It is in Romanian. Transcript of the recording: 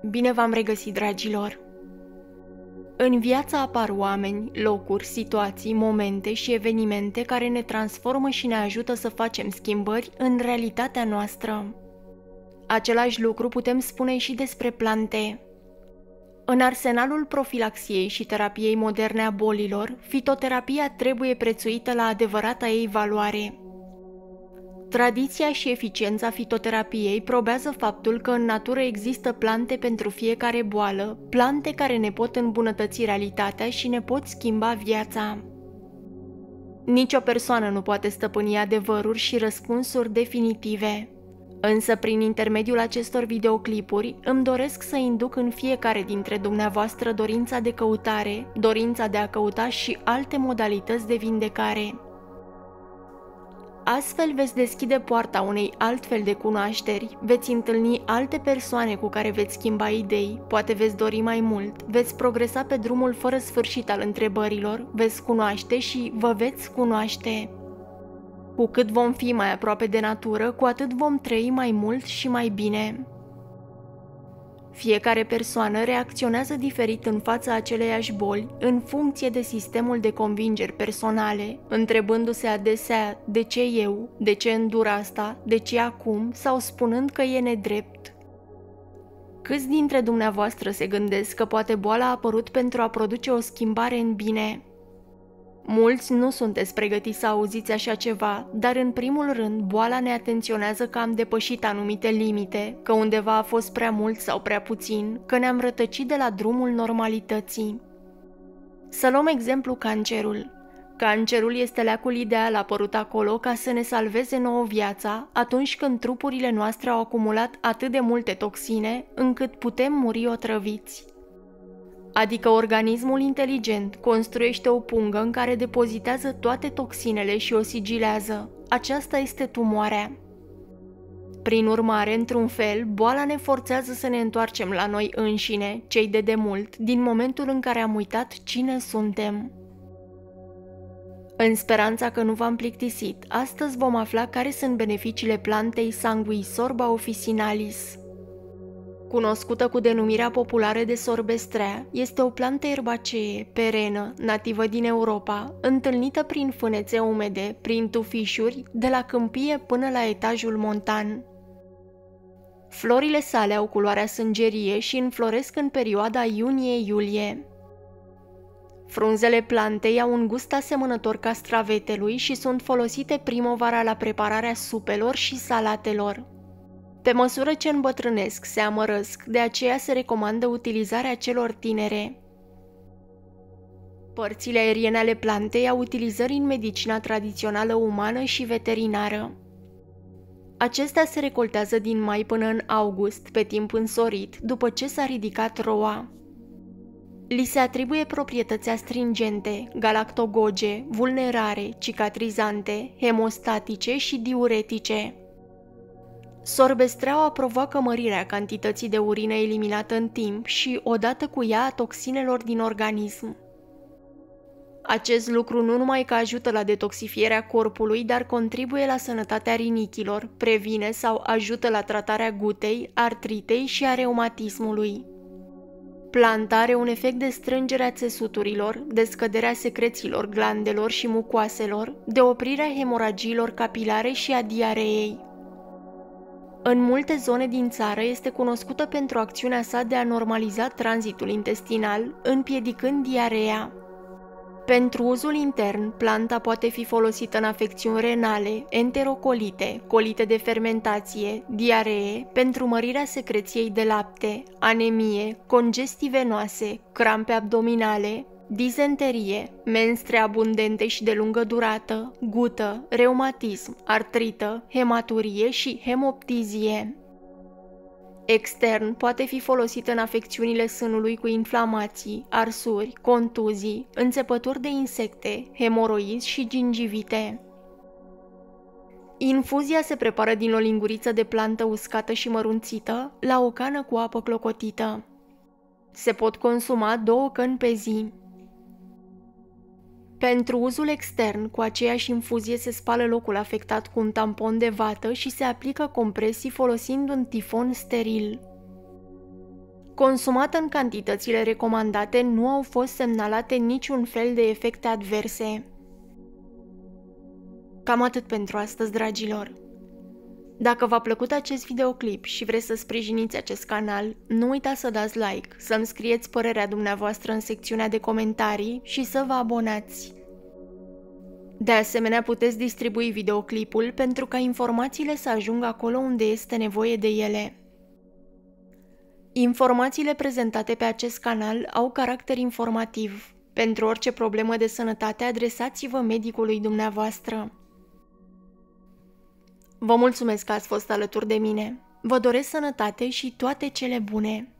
Bine v-am regăsit, dragilor! În viață apar oameni, locuri, situații, momente și evenimente care ne transformă și ne ajută să facem schimbări în realitatea noastră. Același lucru putem spune și despre plante. În arsenalul profilaxiei și terapiei moderne a bolilor, fitoterapia trebuie prețuită la adevărata ei valoare. Tradiția și eficiența fitoterapiei probează faptul că în natură există plante pentru fiecare boală, plante care ne pot îmbunătăți realitatea și ne pot schimba viața. Nicio persoană nu poate stăpâni adevăruri și răspunsuri definitive. Însă, prin intermediul acestor videoclipuri, îmi doresc să induc în fiecare dintre dumneavoastră dorința de căutare, dorința de a căuta și alte modalități de vindecare. Astfel veți deschide poarta unei altfel de cunoașteri, veți întâlni alte persoane cu care veți schimba idei, poate veți dori mai mult, veți progresa pe drumul fără sfârșit al întrebărilor, veți cunoaște și vă veți cunoaște. Cu cât vom fi mai aproape de natură, cu atât vom trăi mai mult și mai bine. Fiecare persoană reacționează diferit în fața aceleiași boli, în funcție de sistemul de convingeri personale, întrebându-se adesea de ce eu, de ce îndur asta, de ce acum, sau spunând că e nedrept. Câți dintre dumneavoastră se gândesc că poate boala a apărut pentru a produce o schimbare în bine? Mulți nu sunteți pregătiți să auziți așa ceva, dar în primul rând boala ne atenționează că am depășit anumite limite, că undeva a fost prea mult sau prea puțin, că ne-am rătăcit de la drumul normalității. Să luăm exemplu cancerul. Cancerul este leacul ideal apărut acolo ca să ne salveze nouă viața atunci când trupurile noastre au acumulat atât de multe toxine încât putem muri otrăviți. Adică organismul inteligent construiește o pungă în care depozitează toate toxinele și o sigilează. Aceasta este tumoarea. Prin urmare, într-un fel, boala ne forțează să ne întoarcem la noi înșine, cei de demult, din momentul în care am uitat cine suntem. În speranța că nu v-am plictisit, astăzi vom afla care sunt beneficiile plantei Sanguisorba officinalis. Cunoscută cu denumirea populară de sorbestrea, este o plantă erbacee, perenă, nativă din Europa, întâlnită prin fânețe umede, prin tufișuri, de la câmpie până la etajul montan. Florile sale au culoarea sângerie și înfloresc în perioada iunie-iulie. Frunzele plantei au un gust asemănător castravetelui și sunt folosite primăvara la prepararea supelor și salatelor. Pe măsură ce îmbătrânesc, se amărăsc, de aceea se recomandă utilizarea celor tinere. Părțile aeriene ale plantei au utilizări în medicina tradițională umană și veterinară. Acestea se recoltează din mai până în august, pe timp însorit, după ce s-a ridicat roa. Li se atribuie proprietăți astringente, galactogoge, vulnerare, cicatrizante, hemostatice și diuretice. Sorbestreaua provoacă mărirea cantității de urină eliminată în timp și, odată cu ea, a toxinelor din organism. Acest lucru nu numai că ajută la detoxifierea corpului, dar contribuie la sănătatea rinichilor, previne sau ajută la tratarea gutei, artritei și a reumatismului. Planta are un efect de strângere a țesuturilor, de scăderea secrețiilor glandelor și mucoaselor, de oprirea hemoragiilor capilare și a diareei. În multe zone din țară este cunoscută pentru acțiunea sa de a normaliza tranzitul intestinal, împiedicând diarea. Pentru uzul intern, planta poate fi folosită în afecțiuni renale, enterocolite, colite de fermentație, diaree, pentru mărirea secreției de lapte, anemie, congestii venoase, crampe abdominale, dizenterie, menstre abundente și de lungă durată, gută, reumatism, artrită, hematurie și hemoptizie. Extern poate fi folosit în afecțiunile sânului cu inflamații, arsuri, contuzii, înțepături de insecte, hemoroizi și gingivite. Infuzia se prepară din o linguriță de plantă uscată și mărunțită la o cană cu apă clocotită. Se pot consuma 2 căni pe zi. Pentru uzul extern, cu aceeași infuzie se spală locul afectat cu un tampon de vată și se aplică compresii folosind un tifon steril. Consumată în cantitățile recomandate, nu au fost semnalate niciun fel de efecte adverse. Cam atât pentru astăzi, dragilor. Dacă v-a plăcut acest videoclip și vreți să sprijiniți acest canal, nu uitați să dați like, să-mi scrieți părerea dumneavoastră în secțiunea de comentarii și să vă abonați. De asemenea, puteți distribui videoclipul pentru ca informațiile să ajungă acolo unde este nevoie de ele. Informațiile prezentate pe acest canal au caracter informativ. Pentru orice problemă de sănătate, adresați-vă medicului dumneavoastră. Vă mulțumesc că ați fost alături de mine. Vă doresc sănătate și toate cele bune.